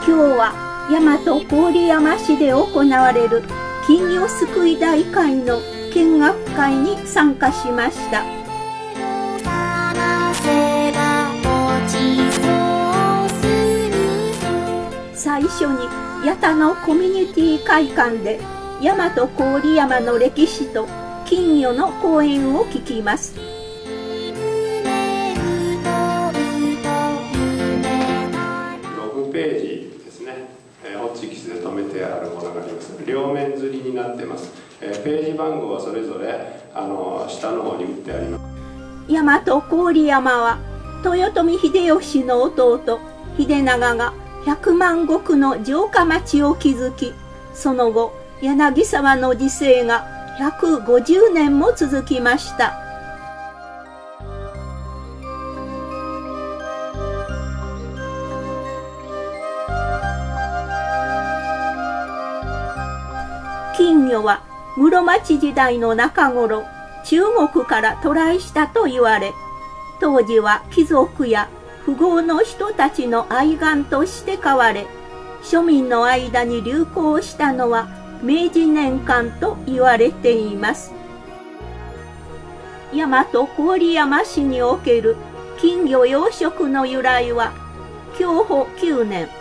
今日は大和郡山市で行われる金魚すくい大会の見学会に参加しました。最初に八田のコミュニティ会館で大和郡山の歴史と金魚の講演を聞きます。 ホームページですね、ホチキスで留めてあるものがあります。両面刷りになってます。ページ番号はそれぞれ下の方に打ってあります。 大和郡山は豊臣秀吉の弟秀長が100万石の城下町を築き、その後柳沢の治世が150年も続きました。金魚は室町時代の中頃、中国から渡来したと言われ、当時は貴族や富豪の人たちの愛玩として飼われ、庶民の間に流行したのは明治年間と言われています。大和郡山市における金魚養殖の由来は、享保9年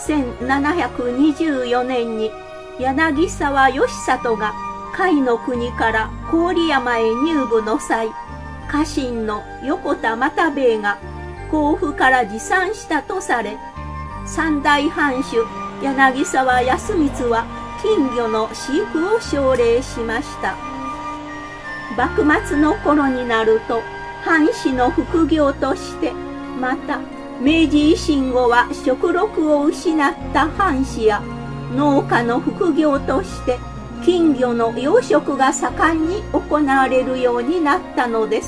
1724年に柳沢義里が甲斐の国から郡山へ入部の際、家臣の横田又兵衛が甲府から持参したとされ、三代藩主柳沢康光は金魚の飼育を奨励しました。幕末の頃になると藩士の副業として、また明治維新後は食禄を失った藩士や農家の副業として金魚の養殖が盛んに行われるようになったのです。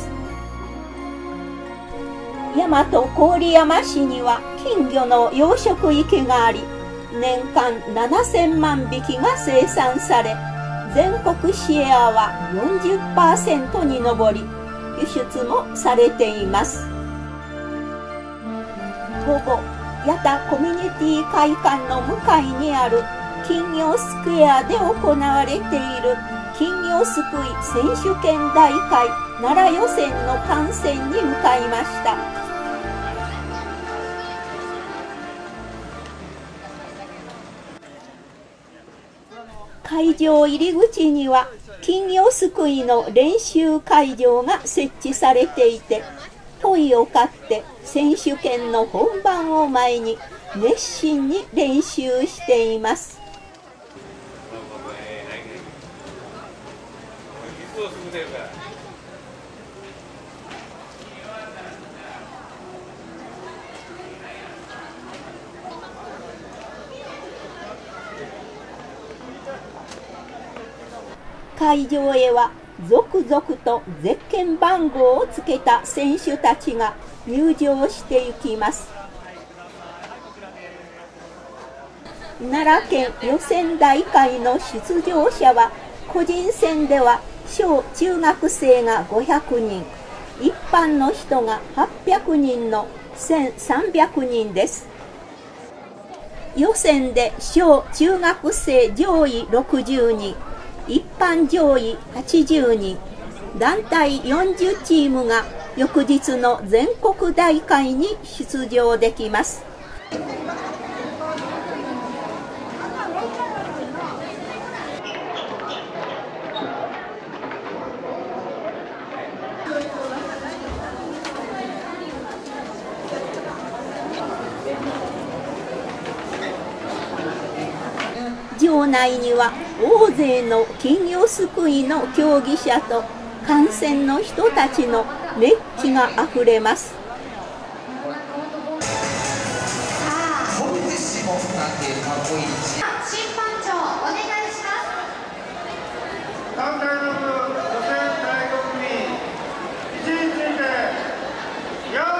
大和郡山市には金魚の養殖池があり、年間7000万匹が生産され、全国シェアは 40% に上り、輸出もされています。午後、八田コミュニティ会館の向かいにある金魚スクエアで行われている金魚すくい選手権大会奈良予選の観戦に向かいました。会場入り口には金魚すくいの練習会場が設置されていて、鯉を飼って選手権の本番を前に熱心に練習しています。会場へは続々とゼッケン番号をつけた選手たちが入場していきます。奈良県予選大会の出場者は、個人戦では小中学生が500人、一般の人が800人の1300人です。予選で小中学生上位60人、一般上位80人、団体40チームが翌日の全国大会に出場できます。場内には大勢の金魚すくいの競技者と観戦の人たちの熱気があふれます。 審判長お願いします。 団体の部予選第5組位置について用意。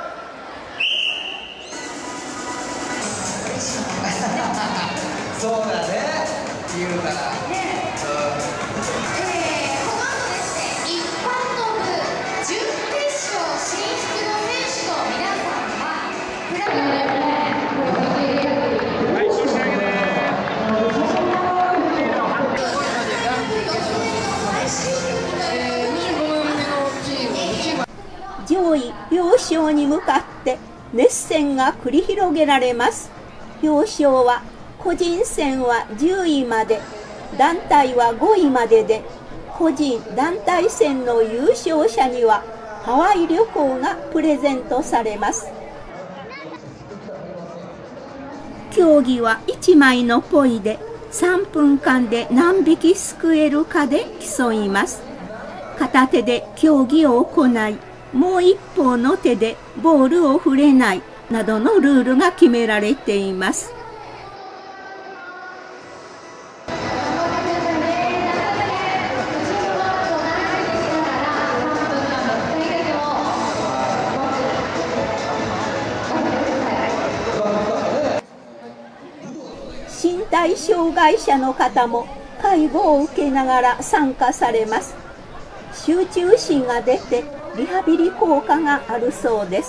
そうだね、言うから。 この後ですね、一般の部準決勝進出の選手の皆さんはかって熱戦が繰り広げられます。表彰は個人戦は10位まで、団体は5位までで、個人団体戦の優勝者にはハワイ旅行がプレゼントされます。競技は1枚のポイで3分間で何匹すくえるかで競います。片手で競技を行い、もう一方の手でボールを触れないなどのルールが決められています。身体障害者の方も介護を受けながら参加されます。集中心が出てリハビリ効果があるそうです。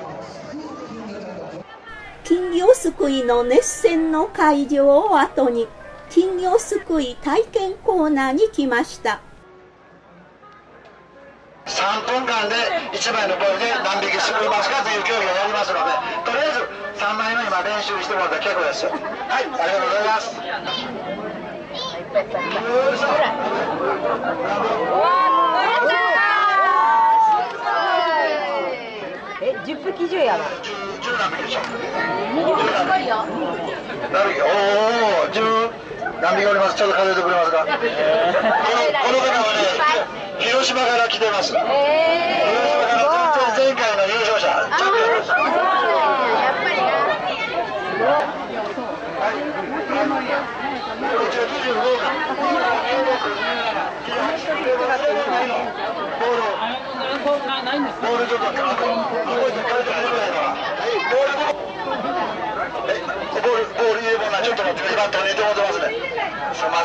金魚すくいの熱戦の会場を後に金魚すくい体験コーナーに来ました。 3分間で1枚のボールで何匹すくいますかという競技をやりますので、とりあえず3枚の今練習してもらったら結構ですよ。はい、ありがとうございます。 10匹以上やわ。 10何匹でしょ。おお、10何匹おります。ちょっと数えてくれますか。この方はね、広島から来てます。広島から前回の優勝者、チャンピオンです。やっぱりな。ボールちょっと覚えて帰ってくれないから。ボール入れ物はちょっと待って、今取りにと思ってますね。すいま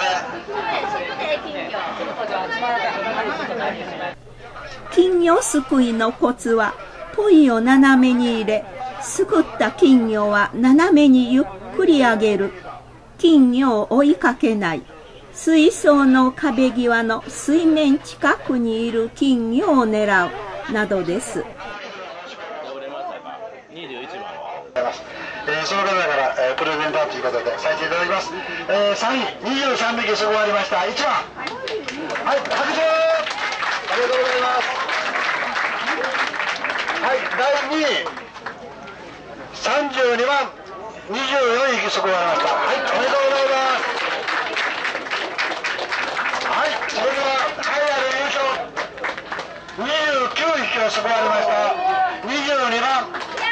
せん。 金魚すくいのコツは、ポイを斜めに入れ、すくった金魚は斜めにゆっくり上げる。金魚を追いかけない。水槽の壁際の水面近くにいる金魚を狙う。などです。 その方から、プレゼンターということでさせていただきます。3位、23匹すごいありました。1番。はい、拍手。ありがとうございます。はい、第2位、32番、24匹すごいありました。はい、おめでとうございます。はい、それでは、栄えある優勝、29匹がすごいありました。22番。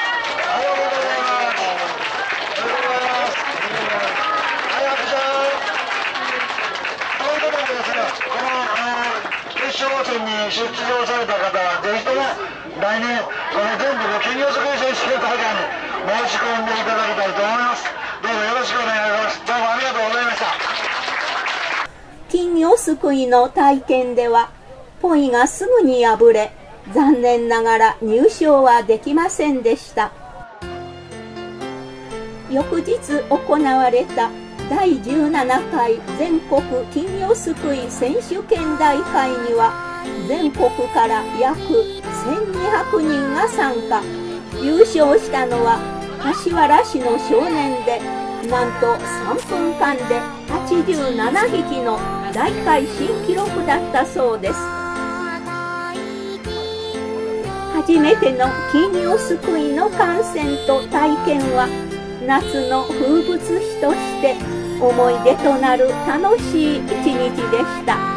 決勝戦に出場された方はぜひとも来年この全国金魚すくい選手権大会に申し込んでいただきたいと思います。どうぞよろしくお願いします。どうもありがとうございました。 金魚すくいの体験ではポイがすぐに破れ、残念ながら入賞はできませんでした。翌日行われた第17回全国金魚すくい選手権大会には全国から約1200人が参加。優勝したのは柏原市の少年で、なんと3分間で87匹の大会新記録だったそうです。初めての金魚すくいの観戦と体験は夏の風物詩として思い出となる楽しい一日でした。